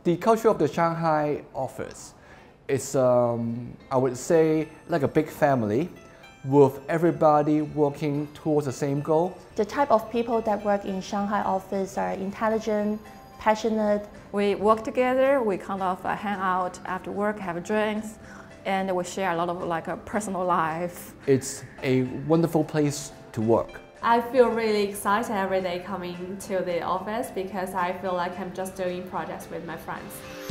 The culture of the Shanghai office is, I would say, like a big family with everybody working towards the same goal. The type of people that work in Shanghai office are intelligent, passionate. We work together, we kind of hang out after work, have drinks, and we share a lot of like a personal life. It's a wonderful place to work. I feel really excited every day coming to the office because I feel like I'm just doing projects with my friends.